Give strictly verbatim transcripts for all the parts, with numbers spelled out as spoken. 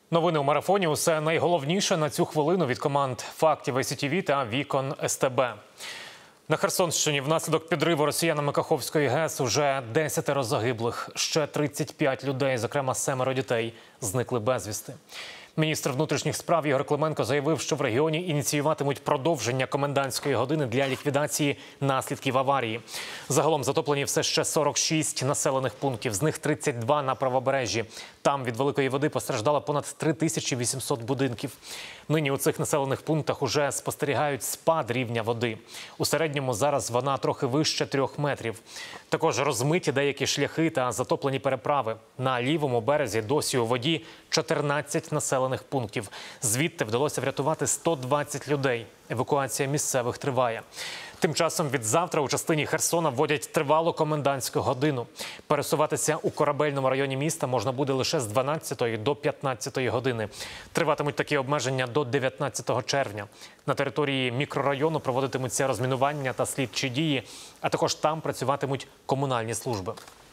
Новини у марафоні – усе найголовніше на цю хвилину від команд «Фактів» ай сі ті ві та «Вікон» ес те бе. На Херсонщині внаслідок підриву росіянами Каховської ГЕС уже десятеро загиблих. Ще тридцять п'ять людей, зокрема семеро дітей, зникли безвісти. Міністр внутрішніх справ Ігор Клименко заявив, що в регіоні ініціюватимуть продовження комендантської години для ліквідації наслідків аварії. Загалом затоплені все ще сорок шість населених пунктів, з них тридцять два на правобережжі. Там від великої води постраждало понад три тисячі вісімсот будинків. Нині у цих населених пунктах уже спостерігають спад рівня води. У середньому зараз вона трохи вище трьох метрів. Також розмиті деякі шляхи та затоплені переправи. На лівому березі досі у воді чотирнадцять населених пунктів. Звідти вдалося врятувати сто двадцять людей. Евакуація місцевих триває. Тим часом від завтра у частині Херсона вводять тривалу комендантську годину. Пересуватися у корабельному районі міста можна буде лише з дванадцятої до п'ятнадцятої години. Триватимуть такі обмеження до дев'ятнадцятого червня. На території мікрорайону проводитимуться розмінування та слідчі дії, а також там працюватимуть комунальні служби.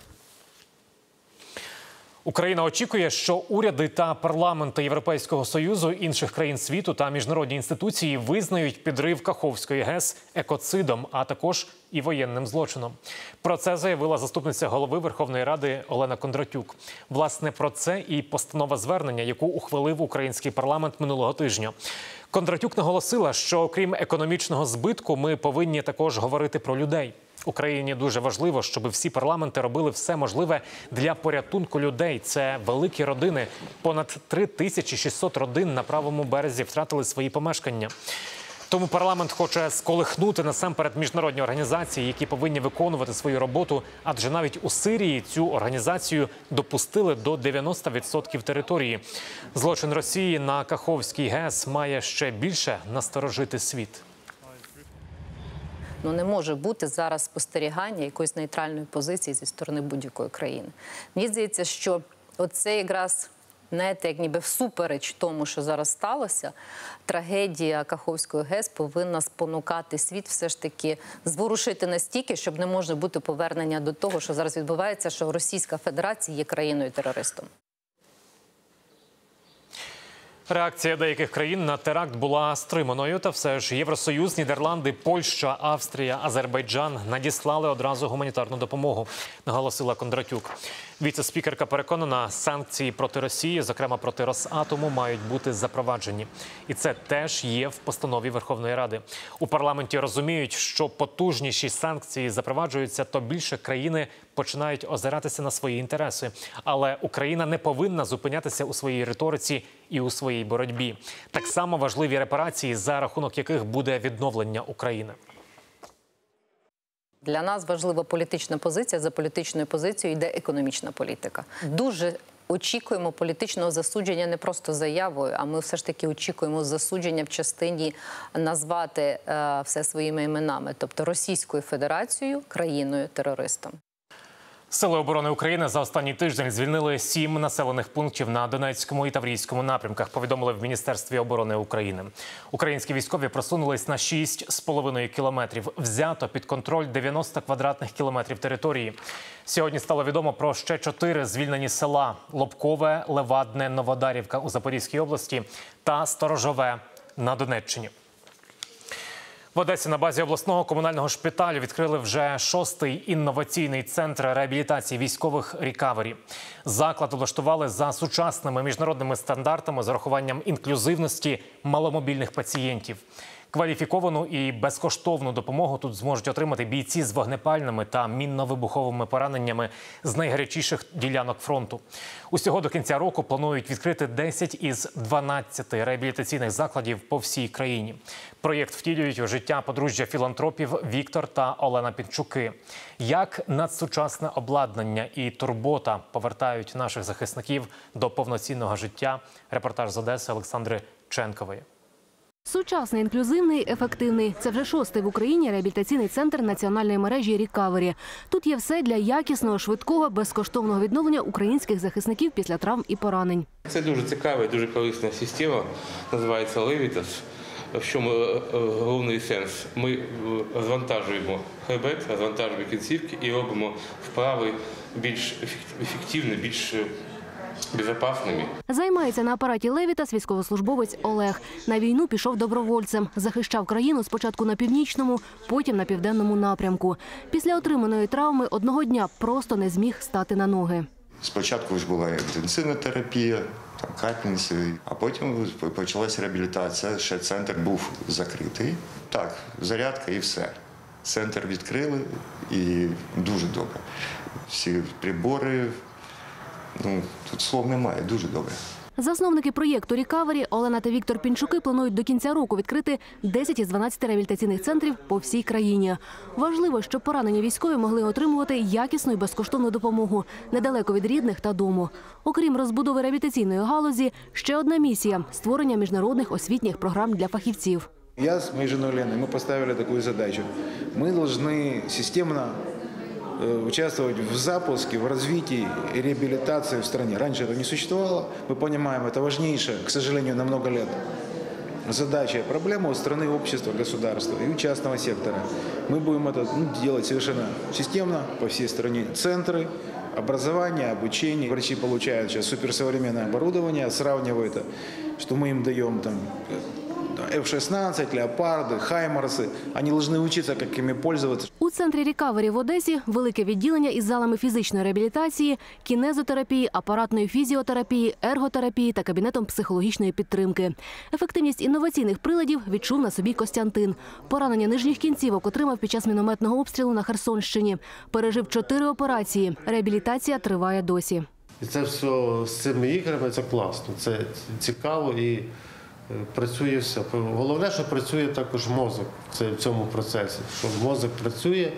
Україна очікує, що уряди та парламенти Європейського Союзу, інших країн світу та міжнародні інституції визнають підрив Каховської ГЕС екоцидом, а також і воєнним злочином. Про це заявила заступниця голови Верховної Ради Олена Кондратюк. Власне, про це і постанова звернення, яку ухвалив український парламент минулого тижня. Кондратюк наголосила, що окрім економічного збитку, ми повинні також говорити про людей. Україні дуже важливо, щоб всі парламенти робили все можливе для порятунку людей. Це великі родини. Понад три тисячі шістсот родин на правому березі втратили свої помешкання. Тому парламент хоче сколихнути насамперед міжнародні організації, які повинні виконувати свою роботу, адже навіть у Сирії цю організацію допустили до дев'яноста відсотків території. Злочин Росії на Каховській ГЕС має ще більше насторожити світ. Ну, не може бути зараз спостерігання якоїсь нейтральної позиції зі сторони будь-якої країни. Мені здається, що оце якраз, знаєте, як ніби всупереч тому, що зараз сталося, трагедія Каховської ГЕС повинна спонукати світ все ж таки зворушити настільки, щоб не може бути повернення до того, що зараз відбувається, що Російська Федерація є країною-терористом. Реакція деяких країн на теракт була стриманою, та все ж Євросоюз, Нідерланди, Польща, Австрія, Азербайджан надіслали одразу гуманітарну допомогу, наголосила Кондратюк. Віце-спікерка переконана, санкції проти Росії, зокрема проти Росатому, мають бути запроваджені. І це теж є в постанові Верховної Ради. У парламенті розуміють, що потужніші санкції запроваджуються, то більше країни починають озиратися на свої інтереси. Але Україна не повинна зупинятися у своїй риториці і у своїй боротьбі. Так само важливі репарації, за рахунок яких буде відновлення України. Для нас важлива політична позиція, за політичною позицією йде економічна політика. Дуже очікуємо політичного засудження не просто заявою, а ми все ж таки очікуємо засудження в частині назвати е, все своїми іменами, тобто Російською Федерацією країною-терористом. Сили оборони України за останній тиждень звільнили сім населених пунктів на Донецькому і Таврійському напрямках, повідомили в Міністерстві оборони України. Українські військові просунулись на шість з половиною кілометрів. Взято під контроль дев'яносто квадратних кілометрів території. Сьогодні стало відомо про ще чотири звільнені села – Лобкове, Левадне, Новодарівка у Запорізькій області та Сторожове на Донеччині. В Одесі на базі обласного комунального шпиталю відкрили вже шостий інноваційний центр реабілітації військових «Рікавері». Заклад облаштували за сучасними міжнародними стандартами з урахуванням інклюзивності маломобільних пацієнтів. Кваліфіковану і безкоштовну допомогу тут зможуть отримати бійці з вогнепальними та мінно-вибуховими пораненнями з найгарячіших ділянок фронту. Усього до кінця року планують відкрити десять із дванадцяти реабілітаційних закладів по всій країні. Проєкт втілюють у життя подружжя філантропів Віктор та Олена Пінчуки. Як надсучасне обладнання і турбота повертають наших захисників до повноцінного життя? Репортаж з Одеси Олександри Ченкової. Сучасний, інклюзивний, ефективний. Це вже шостий в Україні реабілітаційний центр національної мережі «Рікавері». Тут є все для якісного, швидкого, безкоштовного відновлення українських захисників після травм і поранень. Це дуже цікава і дуже корисна система, називається Levitas. В чому головний сенс? Ми розвантажуємо хребет, розвантажуємо кінцівки і робимо вправи більш ефективні, більш безопасными. Займається на апараті Левітас військовослужбовець Олег. На війну пішов добровольцем. Захищав країну спочатку на північному, потім на південному напрямку. Після отриманої травми одного дня просто не зміг стати на ноги. Спочатку ж була інтенсивна терапія, там, капельниці, а потім почалася реабілітація. Ще центр був закритий. Так, зарядка і все. Центр відкрили і дуже добре. Всі прибори, ну, тут слов немає, дуже добре. Засновники проєкту «Рікавері» Олена та Віктор Пінчуки планують до кінця року відкрити десять із дванадцяти реабілітаційних центрів по всій країні. Важливо, щоб поранені військові могли отримувати якісну і безкоштовну допомогу недалеко від рідних та дому. Окрім розбудови реабілітаційної галузі, ще одна місія – створення міжнародних освітніх програм для фахівців. Я с моей женой Леной, мы поставили такую задачу. Мы должны системно участвовать в запуске, в развитии и реабилитации в стране. Раньше это не существовало. Мы понимаем, это важнейшая, к сожалению, на много лет задача и проблема у страны, общества, государства и у частного сектора. Мы будем это ну, делать совершенно системно по всей стране. Центры, образование, обучение. Врачи получают сейчас суперсовременное оборудование, сравнивают, что мы им даем там Ф шістнадцять, леопарди, хаймарси. Вони повинні вчитися, як ними пользуватися. У центрі «Рікавері» в Одесі велике відділення із залами фізичної реабілітації, кінезотерапії, апаратної фізіотерапії, ерготерапії та кабінетом психологічної підтримки. Ефективність інноваційних приладів відчув на собі Костянтин. Поранення нижніх кінцівок отримав під час мінометного обстрілу на Херсонщині. Пережив чотири операції. Реабілітація триває досі. І це все з цими іграми, це класно, це цікаво і працює все. Головне, що працює також мозок в цьому процесі, що мозок працює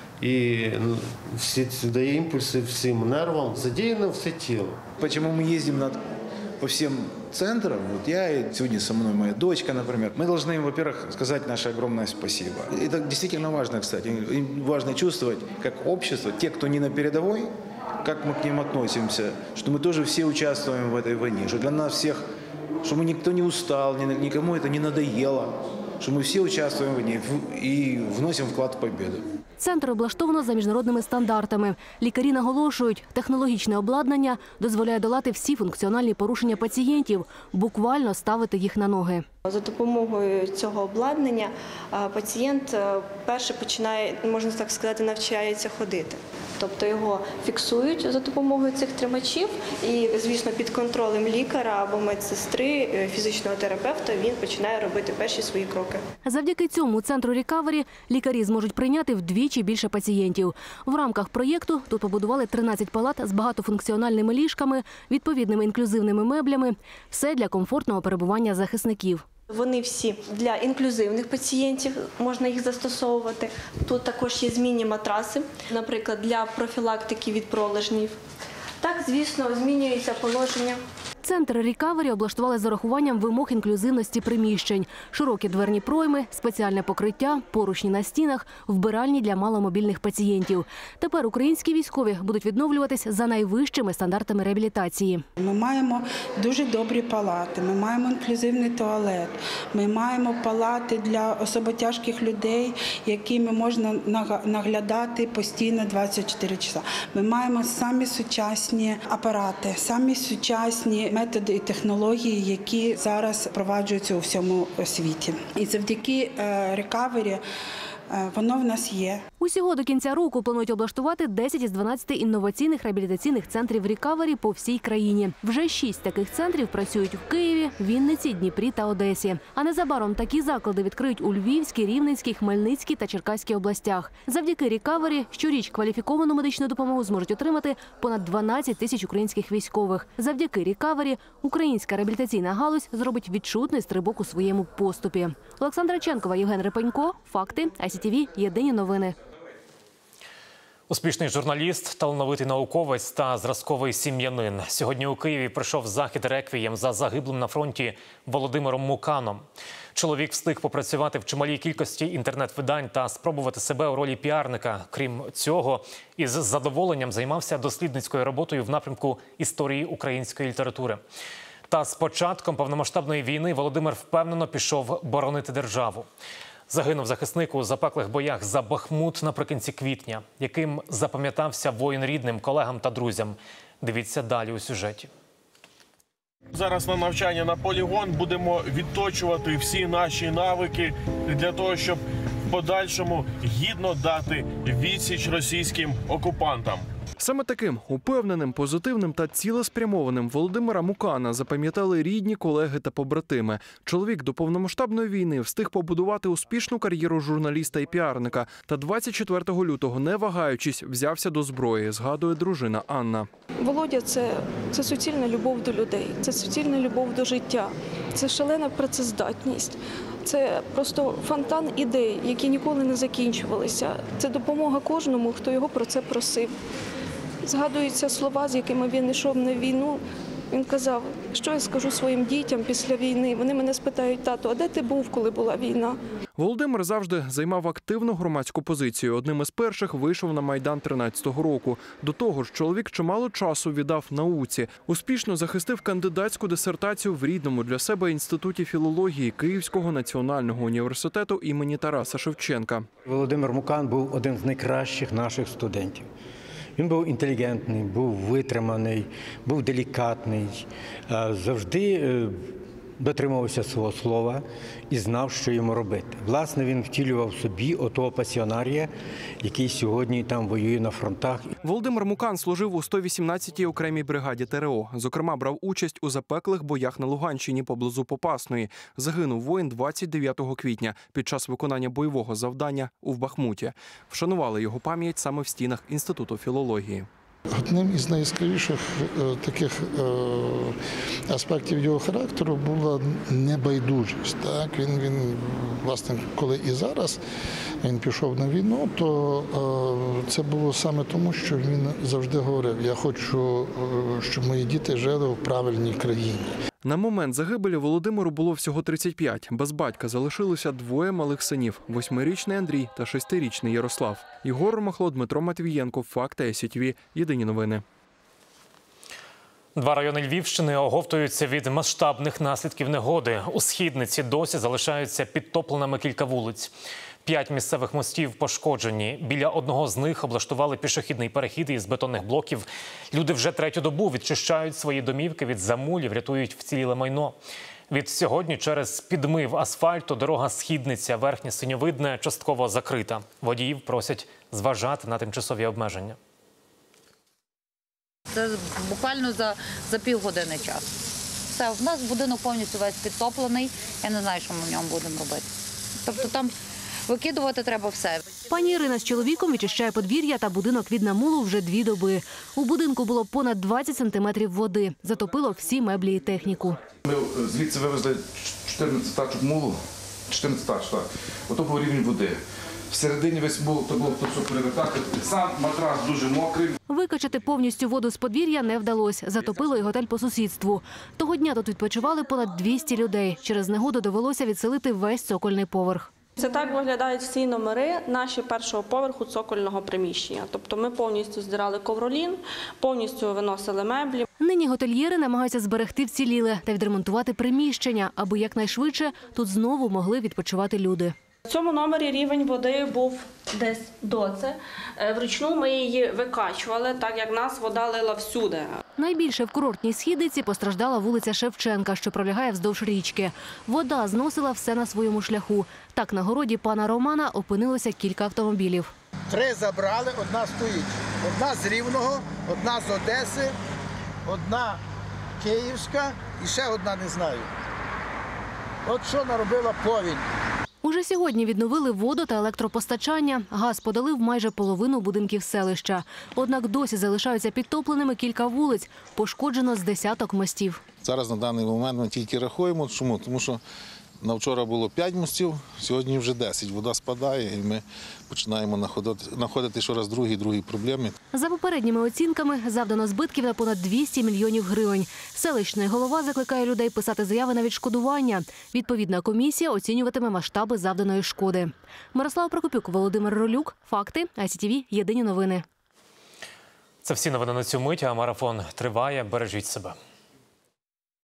і всі дає імпульси всім нервам, задіяно все тіло. Чому ми їздимо по всім центрам, вот я и сегодня со мной моя дочка, например, мы должны им, во-первых, сказать наше огромное спасибо. Это действительно важно, кстати. Им важно чувствовать, как общество, те, кто не на передовой, как мы к ним относимся, что мы тоже все участвуем в этой войне, что для нас всех, что мы никто не устал, никому это не надоело, что мы все участвуем в ней и вносим вклад в победу. Центр облаштовано за міжнародними стандартами. Лікарі наголошують, технологічне обладнання дозволяє долати всі функціональні порушення пацієнтів, буквально ставити їх на ноги. За допомогою цього обладнання пацієнт перше починає, можна так сказати, навчається ходити. Тобто його фіксують за допомогою цих тримачів і, звісно, під контролем лікаря або медсестри, фізичного терапевта він починає робити перші свої кроки. Завдяки цьому центру «Рікавері» лікарі зможуть прийняти вдвічі більше пацієнтів. В рамках проєкту тут побудували тринадцять палат з багатофункціональними ліжками, відповідними інклюзивними меблями. Все для комфортного перебування захисників. Вони всі для інклюзивних пацієнтів, можна їх застосовувати. Тут також є змінні матраси, наприклад, для профілактики від пролежнів. Так, звісно, змінюється положення. Центр «Рікавері» облаштували з урахуванням вимог інклюзивності приміщень. Широкі дверні пройми, спеціальне покриття, поручні на стінах, вбиральні для маломобільних пацієнтів. Тепер українські військові будуть відновлюватись за найвищими стандартами реабілітації. Ми маємо дуже добрі палати, ми маємо інклюзивний туалет, ми маємо палати для особо тяжких людей, якими можна наглядати постійно двадцять чотири часа. Ми маємо самі сучасні апарати, самі сучасні методи і технології, які зараз впроваджуються у всьому світі. І завдяки «Рікавері» воно в нас є. Усього до кінця року планують облаштувати десять із дванадцяти інноваційних реабілітаційних центрів «Рікавері» по всій країні. Вже шість таких центрів працюють в Києві, Вінниці, Дніпрі та Одесі. А незабаром такі заклади відкриють у Львівській, Рівненській, Хмельницькій та Черкаській областях. Завдяки «Рікавері» щоріч кваліфіковану медичну допомогу зможуть отримати понад дванадцять тисяч українських військових. Завдяки «Рікавері» українська реабілітаційна галузь зробить відчутний стрибок у своєму поступі. Олександра Ченкова, Євген Рипенько. Факти. ай сі ті ві. Єдині новини. Успішний журналіст, талановитий науковець та зразковий сім'янин. Сьогодні у Києві пройшов захід реквієм за загиблим на фронті Володимиром Муканом. Чоловік встиг попрацювати в чималій кількості інтернет-видань та спробувати себе у ролі піарника. Крім цього, із задоволенням займався дослідницькою роботою в напрямку історії української літератури. Та з початком повномасштабної війни Володимир впевнено пішов боронити державу. Загинув захисник у запеклих боях за Бахмут наприкінці квітня. Яким запам'ятався воїн рідним, колегам та друзям? Дивіться далі у сюжеті. Зараз на навчання на полігон будемо відточувати всі наші навики для того, щоб в подальшому гідно дати відсіч російським окупантам. Саме таким упевненим, позитивним та цілеспрямованим Володимира Мукана запам'ятали рідні, колеги та побратими. Чоловік до повномасштабної війни встиг побудувати успішну кар'єру журналіста і піарника. Та двадцять четвертого лютого, не вагаючись, взявся до зброї, згадує дружина Анна. Володя – це, це суцільна любов до людей, це суцільна любов до життя, це шалена працездатність. Це просто фонтан ідей, які ніколи не закінчувалися. Це допомога кожному, хто його про це просив. Згадуються слова, з якими він йшов на війну. Він казав, що я скажу своїм дітям після війни. Вони мене спитають: тато, а де ти був, коли була війна? Володимир завжди займав активну громадську позицію. Одним із перших вийшов на Майдан тринадцятого року. До того ж, чоловік чимало часу віддав науці. Успішно захистив кандидатську дисертацію в рідному для себе інституті філології Київського національного університету імені Тараса Шевченка. Володимир Мукан був один з найкращих наших студентів. Він був інтелігентний, був витриманий, був делікатний, завжди дотримувався свого слова і знав, що йому робити. Власне, він втілював в собі отого пасіонарія, який сьогодні там воює на фронтах. Володимир Мукан служив у сто вісімнадцятій окремій бригаді ТРО. Зокрема, брав участь у запеклих боях на Луганщині поблизу Попасної. Загинув воїн двадцять дев'ятого квітня під час виконання бойового завдання у Бахмуті. Вшанували його пам'ять саме в стінах Інституту філології. Одним із найяскравіших е, таких е, аспектів його характеру була небайдужість. Так? Він, він, власне, коли і зараз він пішов на війну, то е, це було саме тому, що він завжди говорив: я хочу, е, щоб мої діти жили в правильній країні. На момент загибелі Володимиру було всього тридцять п'ять. Без батька залишилося двоє малих синів – восьмирічний Андрій та шестирічний Ярослав. Ігор Ромахло, Дмитро Матвієнко, Факти, ай сі ті ві, єдині новини. Два райони Львівщини оговтуються від масштабних наслідків негоди. У Східниці досі залишаються підтопленими кілька вулиць. П'ять місцевих мостів пошкоджені. Біля одного з них облаштували пішохідний перехід із бетонних блоків. Люди вже третю добу відчищають свої домівки від замулів, рятують вціліле майно. Від сьогодні через підмив асфальту дорога Східниця, Верхнє Синьовидне частково закрита. Водіїв просять зважати на тимчасові обмеження. Це буквально за, за півгодини часу. Все, в нас будинок повністю весь підтоплений. Я не знаю, що ми в ньому будемо робити. Тобто там викидувати треба все. Пані Ірина з чоловіком відчищає подвір'я та будинок від намулу вже дві доби. У будинку було понад двадцять сантиметрів води. Затопило всі меблі і техніку. Ми звідси вивезли чотирнадцять тачок мулу, чотирнадцять тачок, так. Ото був рівень води. Всередині весь мул, то було все перевертати. Сам матрас дуже мокрий. Викачати повністю воду з подвір'я не вдалося. Затопило і готель по сусідству. Того дня тут відпочивали понад двісті людей. Через негоду довелося відселити весь цокольний поверх. Це так виглядають всі номери наші першого поверху цокольного приміщення. Тобто ми повністю здирали ковролін, повністю виносили меблі. Нині готельєри намагаються зберегти вціліле та відремонтувати приміщення, аби якнайшвидше тут знову могли відпочивати люди. В цьому номері рівень води був десь до це. Вручну ми її викачували, так як нас вода лила всюди. Найбільше в курортній Східниці постраждала вулиця Шевченка, що пролягає вздовж річки. Вода зносила все на своєму шляху. Так на городі пана Романа опинилося кілька автомобілів. Три забрали, одна стоїть. Одна з Рівного, одна з Одеси, одна київська і ще одна не знаю. От що наробила повінь. Уже сьогодні відновили воду та електропостачання. Газ подали в майже половину будинків селища. Однак досі залишаються підтопленими кілька вулиць. Пошкоджено з десяток мостів. Зараз на даний момент ми тільки рахуємо. Чому? Тому що на вчора було п'ять мостів, сьогодні вже десять. Вода спадає і ми починаємо знаходити, знаходити щораз другі, другі проблеми. За попередніми оцінками завдано збитків на понад двісті мільйонів гривень. Селищний голова закликає людей писати заяви на відшкодування. Відповідна комісія оцінюватиме масштаби завданої шкоди. Мирослава Прокопюк, Володимир Ролюк. Факти, ай сі ті ві, єдині новини. Це всі новини на цю мить, а марафон триває. Бережіть себе.